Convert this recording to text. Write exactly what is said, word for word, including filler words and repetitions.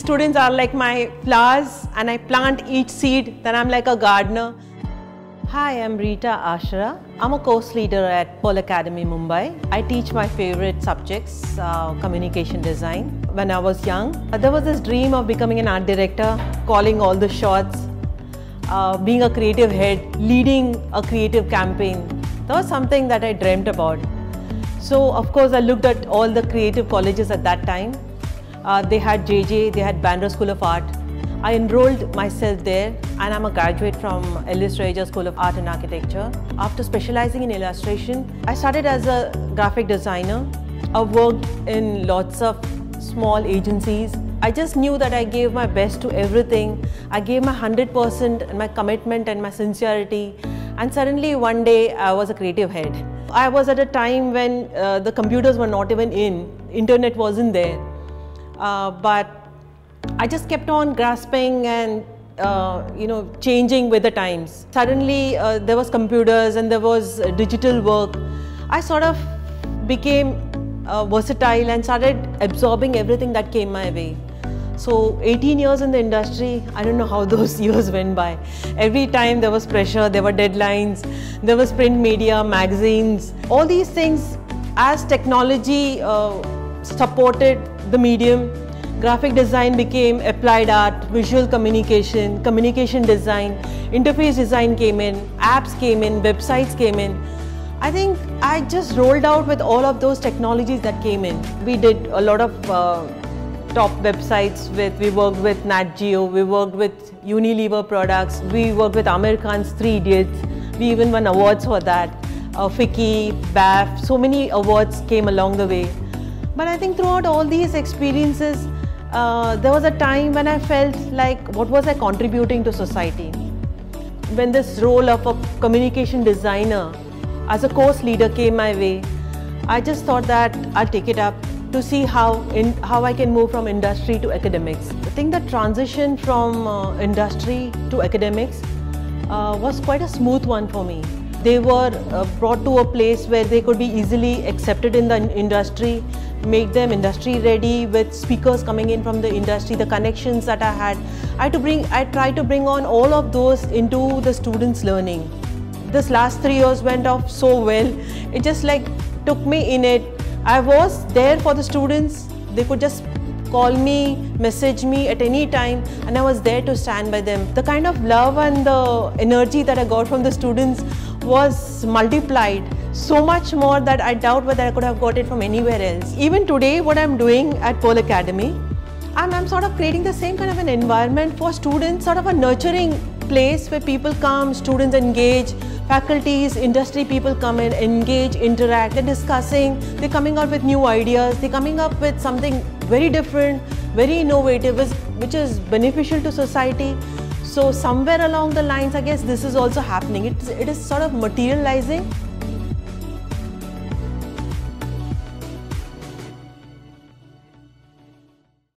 students are like my flowers and I plant each seed, then I'm like a gardener. Hi, I'm Rita Ashra. I'm a course leader at Pearl Academy, Mumbai. I teach my favorite subjects, uh, communication design. When I was young, uh, there was this dream of becoming an art director, calling all the shots, uh, being a creative head, leading a creative campaign. That was something that I dreamt about. So, of course, I looked at all the creative colleges at that time. Uh, they had J J, they had Bandra School of Art. I enrolled myself there and I'm a graduate from Ellis Regia School of Art and Architecture. After specializing in illustration, I started as a graphic designer. I worked in lots of small agencies. I just knew that I gave my best to everything. I gave my one hundred percent and my commitment and my sincerity. And suddenly one day I was a creative head. I was at a time when uh, the computers were not even in, internet wasn't there. Uh, but I just kept on grasping and uh, you know, changing with the times. Suddenly uh, there was computers and there was uh, digital work. I sort of became uh, versatile and started absorbing everything that came my way. So eighteen years in the industry, I don't know how those years went by. Every time there was pressure, there were deadlines, there was print media, magazines. All these things, as technology uh, supported the medium, graphic design became applied art, visual communication, communication design, interface design came in, apps came in, websites came in. I think I just rolled out with all of those technologies that came in. We did a lot of uh, top websites with, we worked with Nat Geo, we worked with Unilever products, we worked with Amir Khan's Three Idiots, we even won awards for that. Uh, Fiki, B A F, so many awards came along the way. But I think throughout all these experiences, Uh, there was a time when I felt like, what was I contributing to society? When this role of a communication designer as a course leader came my way, I just thought that I'll take it up to see how, in, how I can move from industry to academics. I think the transition from uh, industry to academics uh, was quite a smooth one for me. They were uh, brought to a place where they could be easily accepted in the industry, make them industry ready with speakers coming in from the industry, the connections that I had. I had to bring, I tried to bring on all of those into the students' learning. This last three years went off so well. It just like took me in it. I was there for the students. They could just call me, message me at any time, and I was there to stand by them. The kind of love and the energy that I got from the students was multiplied, so much more that I doubt whether I could have got it from anywhere else. Even today, what I'm doing at Pearl Academy, I'm, I'm sort of creating the same kind of an environment for students, sort of a nurturing place where people come, students engage, faculties, industry people come in, engage, interact, they're discussing, they're coming out with new ideas, they're coming up with something very different, very innovative, which is beneficial to society. So somewhere along the lines, I guess this is also happening. It's, it is sort of materializing.